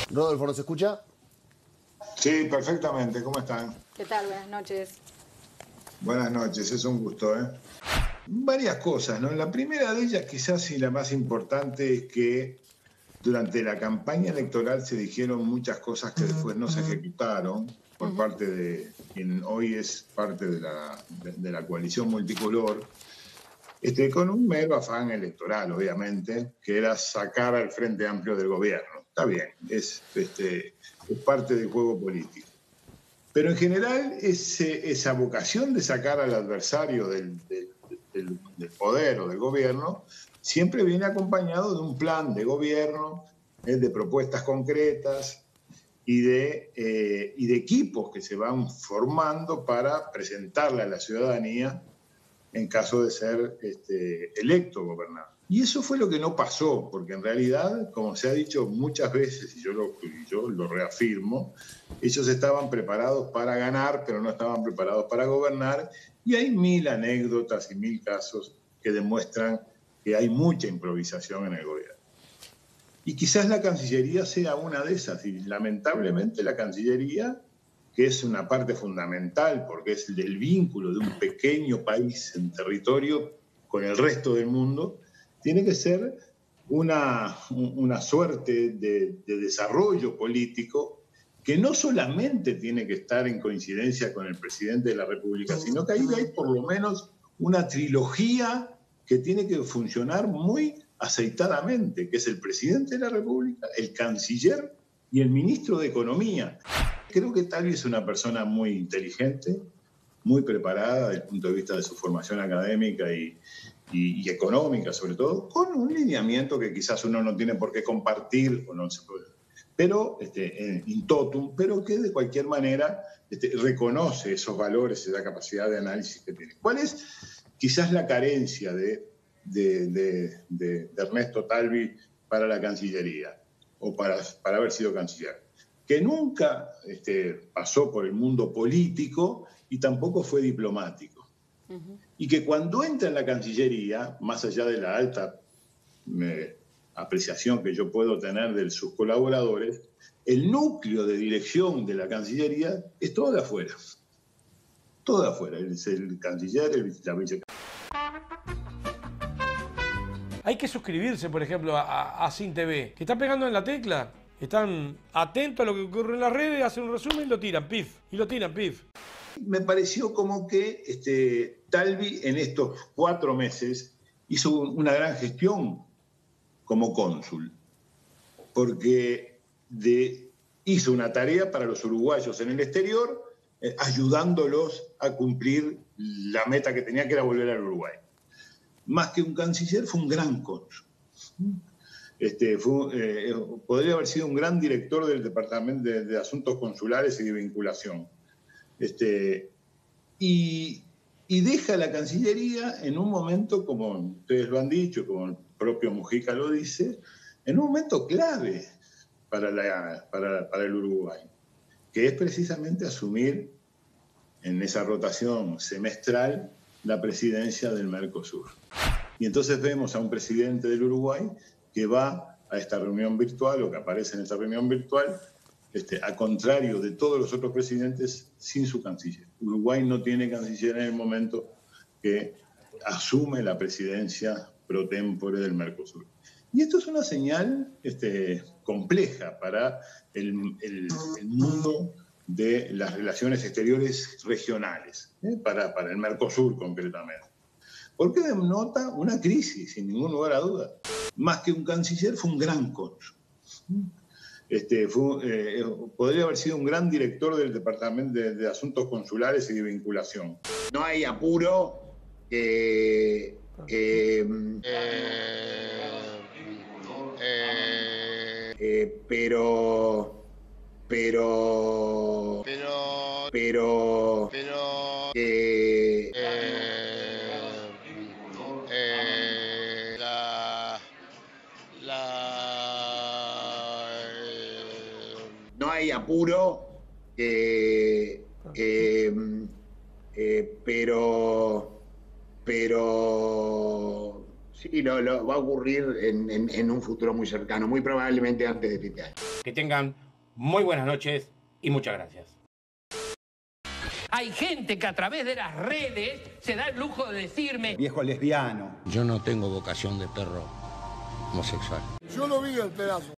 Rodolfo, ¿nos escucha? Sí, perfectamente. ¿Cómo están? ¿Qué tal? Buenas noches. Buenas noches, es un gusto, ¿eh? Varias cosas, ¿no? La primera de ellas, quizás y la más importante, es que durante la campaña electoral se dijeron muchas cosas que después no se ejecutaron por parte de quien hoy es parte de la coalición multicolor, con un mero afán electoral, obviamente, que era sacar al Frente Amplio del gobierno. Está bien, es parte del juego político. Pero en general esa vocación de sacar al adversario del poder o del gobierno siempre viene acompañado de un plan de gobierno, de propuestas concretas y de equipos que se van formando para presentarle a la ciudadanía en caso de ser electo gobernador. Y eso fue lo que no pasó, porque en realidad, como se ha dicho muchas veces, y yo lo reafirmo, ellos estaban preparados para ganar, pero no estaban preparados para gobernar, y hay 1000 anécdotas y 1000 casos que demuestran que hay mucha improvisación en el gobierno. Y quizás la Cancillería sea una de esas, y lamentablemente la Cancillería, que es una parte fundamental porque es el vínculo de un pequeño país en territorio con el resto del mundo, tiene que ser una suerte de desarrollo político que no solamente tiene que estar en coincidencia con el presidente de la República, sino que ahí hay por lo menos una trilogía que tiene que funcionar muy aceitadamente, que es el presidente de la República, el canciller y el ministro de Economía. Creo que Talvi es una persona muy inteligente, muy preparada desde el punto de vista de su formación académica y económica, sobre todo, con un lineamiento que quizás uno no tiene por qué compartir, o no se puede, pero in totum, pero que de cualquier manera reconoce esos valores, esa capacidad de análisis que tiene. ¿Cuál es quizás la carencia de Ernesto Talvi para la Cancillería, o para haber sido canciller? Que nunca pasó por el mundo político y tampoco fue diplomático. Y que cuando entra en la Cancillería, más allá de la alta apreciación que yo puedo tener de sus colaboradores, el núcleo de dirección de la Cancillería es todo de afuera. Todo de afuera. Es el canciller, la vicecanciller. Hay que suscribirse, por ejemplo, a Sin TV, que está pegando en la tecla. Están atentos a lo que ocurre en las redes, hacen un resumen y lo tiran, pif. Y lo tiran, pif. Me pareció como que Talvi en estos 4 meses hizo una gran gestión como cónsul, porque hizo una tarea para los uruguayos en el exterior, ayudándolos a cumplir la meta que tenía, que era volver al Uruguay. Más que un canciller, fue un gran cónsul. Podría haber sido un gran director del Departamento de Asuntos Consulares y de Vinculación. Y deja la Cancillería en un momento, como ustedes lo han dicho, como el propio Mujica lo dice, en un momento clave para el Uruguay, que es precisamente asumir en esa rotación semestral la presidencia del Mercosur. Y entonces vemos a un presidente del Uruguay que va a esta reunión virtual, o que aparece en esta reunión virtual, a contrario de todos los otros presidentes, sin su canciller. Uruguay no tiene canciller en el momento que asume la presidencia pro tempore del Mercosur. Y esto es una señal compleja para el mundo de las relaciones exteriores regionales, para el Mercosur concretamente. Porque denota una crisis, sin ningún lugar a duda. Más que un canciller, fue un gran cónsul. Podría haber sido un gran director del Departamento de Asuntos Consulares y de Vinculación. No hay apuro no hay apuro, pero Sí, lo va a ocurrir en un futuro muy cercano, muy probablemente antes de fin de año. Que tengan muy buenas noches y muchas gracias. Hay gente que a través de las redes se da el lujo de decirme... Viejo lesbiano. Yo no tengo vocación de perro homosexual. Yo lo vi el pedazo.